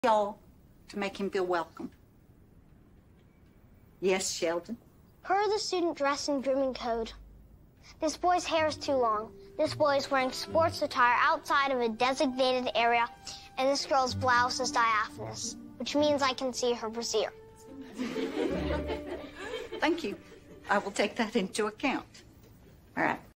y'all to make him feel welcome. Yes, Sheldon? Per the student dress and grooming code, this boy's hair is too long. This boy is wearing sports attire outside of a designated area, and this girl's blouse is diaphanous, which means I can see her brassiere. Thank you. I will take that into account. All right.